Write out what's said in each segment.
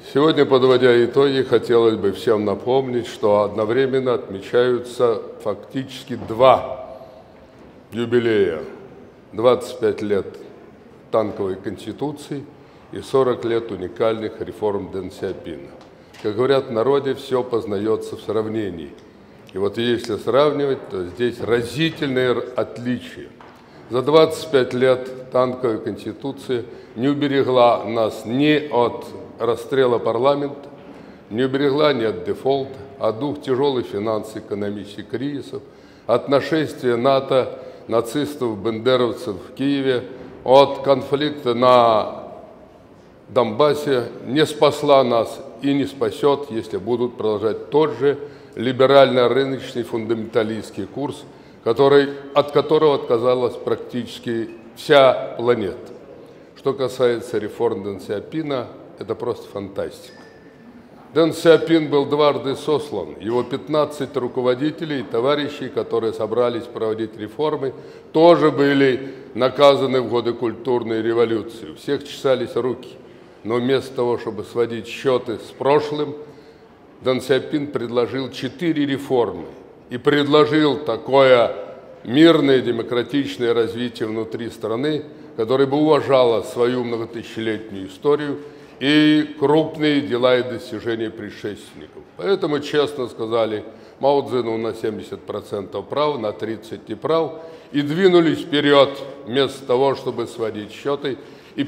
Сегодня, подводя итоги, хотелось бы всем напомнить, что одновременно отмечаются фактически два юбилея. 25 лет танковой конституции и 40 лет уникальных реформ Дэн Сяопина. Как говорят в народе, все познается в сравнении. И вот если сравнивать, то здесь разительные отличия. За 25 лет танковая конституция не уберегла нас ни от расстрела парламента, не уберегла ни от дефолта, от двух тяжелых финансово-экономических кризисов, от нашествия НАТО, нацистов, бендеровцев в Киеве, от конфликта на Донбассе, не спасла нас и не спасет, если будут продолжать тот же либерально-рыночный фундаменталистский курс, от которого отказалась практически вся планета. Что касается реформ Дэн Сяопина, это просто фантастика. Дэн Сяопин был дважды сослан. Его 15 руководителей, товарищей, которые собрались проводить реформы, тоже были наказаны в годы культурной революции. У всех чесались руки. Но вместо того, чтобы сводить счеты с прошлым, Дэн Сяопин предложил 4 реформы. И предложил такое мирное демократичное развитие внутри страны, которое бы уважало свою многотысячелетнюю историю и крупные дела и достижения предшественников. Поэтому честно сказали Мао Цзэдуну на 70% прав, на 30% неправ, и двинулись вперед вместо того, чтобы сводить счеты и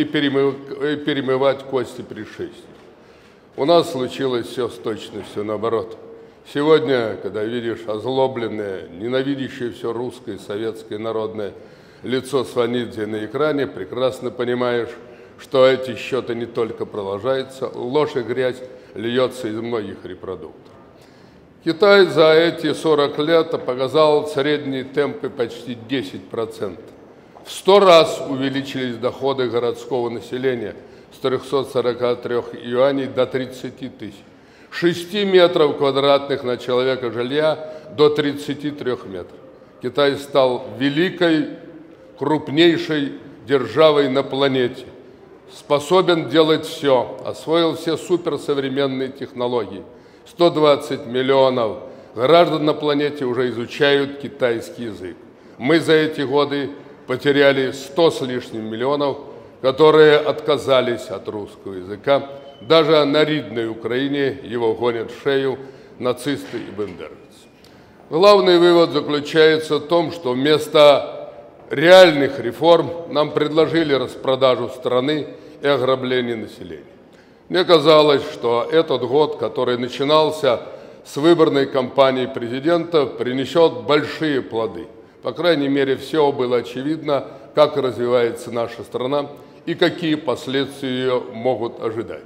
перемывать кости предшественников. У нас случилось все с точностью наоборот. Сегодня, когда видишь озлобленное, ненавидящее все русское, советское, народное лицо Сванидзе на экране, прекрасно понимаешь, что эти счеты не только продолжаются, ложь и грязь льется из многих репродуктов. Китай за эти 40 лет показал средние темпы почти 10%. В 100 раз увеличились доходы городского населения с 343 юаней до 30 тысяч. 6 метров квадратных на человека жилья до 33 метров. Китай стал великой, крупнейшей державой на планете. Способен делать все, освоил все суперсовременные технологии. 120 миллионов граждан на планете уже изучают китайский язык. Мы за эти годы потеряли 100 с лишним миллионов, которые отказались от русского языка. Даже на ридной Украине его гонят в шею нацисты и бендеровцы. Главный вывод заключается в том, что вместо реальных реформ нам предложили распродажу страны и ограбление населения. Мне казалось, что этот год, который начинался с выборной кампании президента, принесет большие плоды. По крайней мере, все было очевидно, как развивается наша страна и какие последствия ее могут ожидать.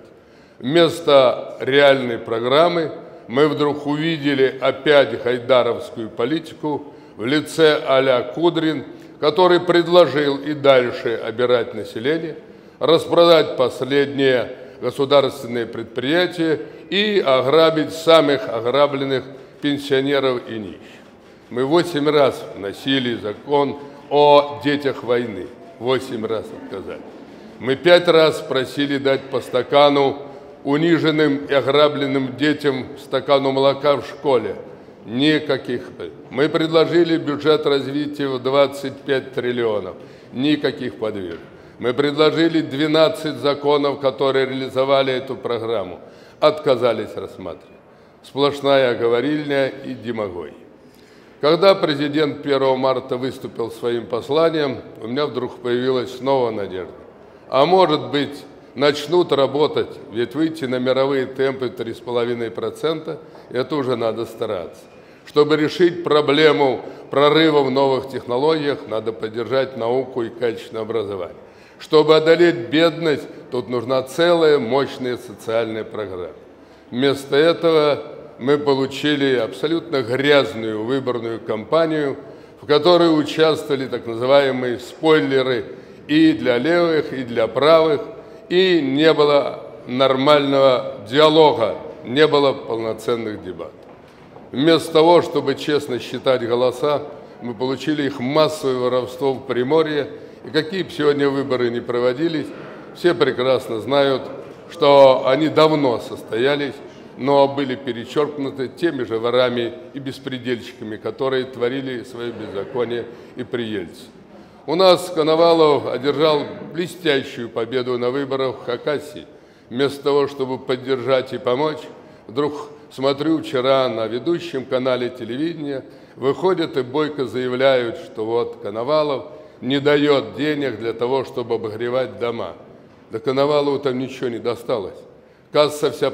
Вместо реальной программы мы вдруг увидели опять гайдаровскую политику в лице а-ля Кудрин, который предложил и дальше обирать население, распродать последние государственные предприятия и ограбить самых ограбленных пенсионеров и нищих. Мы 8 раз вносили закон о детях войны, 8 раз отказали. Мы 5 раз просили дать по стакану униженным и ограбленным детям стакану молока в школе. Никаких. Мы предложили бюджет развития в 25 триллионов. Никаких подвижек. Мы предложили 12 законов, которые реализовали эту программу. Отказались рассматривать. Сплошная говорильня и демагогия. Когда президент 1 марта выступил своим посланием, у меня вдруг появилась снова надежда. А может быть, начнут работать, ведь выйти на мировые темпы 3,5%, это уже надо стараться. Чтобы решить проблему прорыва в новых технологиях, надо поддержать науку и качественное образование. Чтобы одолеть бедность, тут нужна целая мощная социальная программа. Вместо этого мы получили абсолютно грязную выборную кампанию, в которой участвовали так называемые спойлеры и для левых, и для правых, и не было нормального диалога, не было полноценных дебатов. Вместо того, чтобы честно считать голоса, мы получили их массовое воровство в Приморье, и какие бы сегодня выборы ни проводились, все прекрасно знают, что они давно состоялись, но были перечеркнуты теми же ворами и беспредельщиками, которые творили свое беззаконие и при Ельцине. У нас Коновалов одержал блестящую победу на выборах в Хакасии. Вместо того, чтобы поддержать и помочь, вдруг смотрю вчера на ведущем канале телевидения, выходят и бойко заявляют, что вот Коновалов не дает денег для того, чтобы обогревать дома. Да Коновалову там ничего не досталось. Касса вся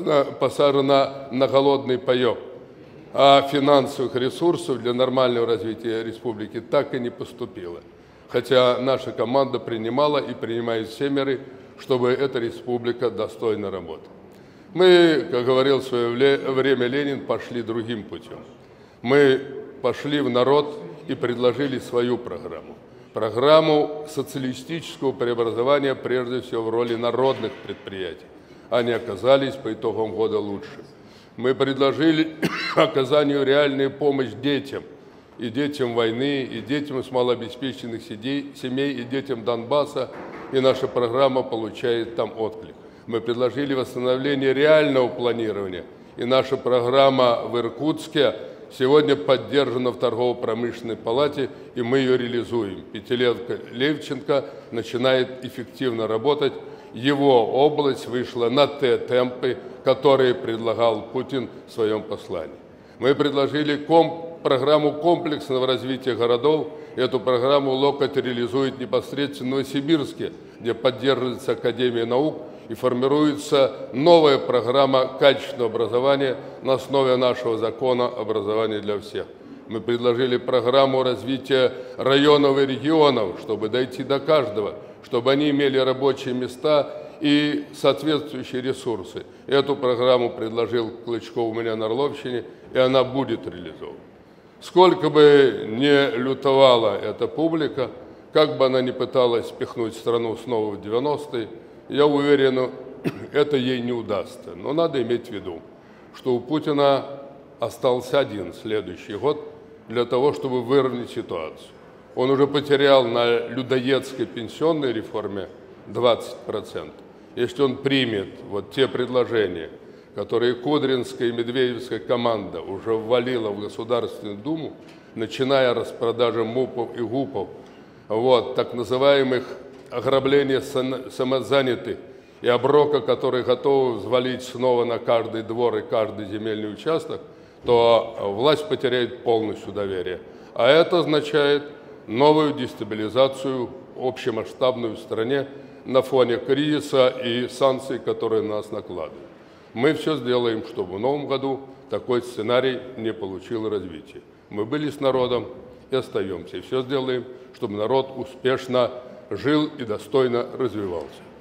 посажена на голодный паек, а финансовых ресурсов для нормального развития республики так и не поступило. Хотя наша команда принимала и принимает все меры, чтобы эта республика достойно работала. Мы, как говорил в свое время Ленин, пошли другим путем. Мы пошли в народ и предложили свою программу. Программу социалистического преобразования, прежде всего в роли народных предприятий. Они оказались по итогам года лучше. Мы предложили оказанию реальной помощь детям, и детям войны, и детям из малообеспеченных семей, и детям Донбасса, и наша программа получает там отклик. Мы предложили восстановление реального планирования, и наша программа в Иркутске сегодня поддержана в торгово-промышленной палате, и мы ее реализуем. Пятилетка Левченко начинает эффективно работать. Его область вышла на те темпы, которые предлагал Путин в своем послании. Мы предложили программу комплексного развития городов. Эту программу Локоть реализует непосредственно в Новосибирске, где поддерживается Академия наук и формируется новая программа качественного образования на основе нашего закона образования для всех. Мы предложили программу развития районов и регионов, чтобы дойти до каждого, чтобы они имели рабочие места и соответствующие ресурсы. Эту программу предложил Клычков у меня на Орловщине, и она будет реализована. Сколько бы ни лютовала эта публика, как бы она ни пыталась пихнуть страну снова в 90-е, я уверен, это ей не удастся. Но надо иметь в виду, что у Путина остался один следующий год для того, чтобы выровнять ситуацию. Он уже потерял на людоедской пенсионной реформе 20%. Если он примет вот те предложения, которые Кудринская и Медведевская команда уже ввалила в Государственную Думу, начиная распродажи МУПов и ГУПов, так называемых ограбления самозанятых и оброка, которые готовы взвалить снова на каждый двор и каждый земельный участок, то власть потеряет полностью доверие. А это означает новую дестабилизацию общемасштабную в стране на фоне кризиса и санкций, которые на нас накладывают. Мы все сделаем, чтобы в новом году такой сценарий не получил развития. Мы были с народом и остаемся. И все сделаем, чтобы народ успешно жил и достойно развивался.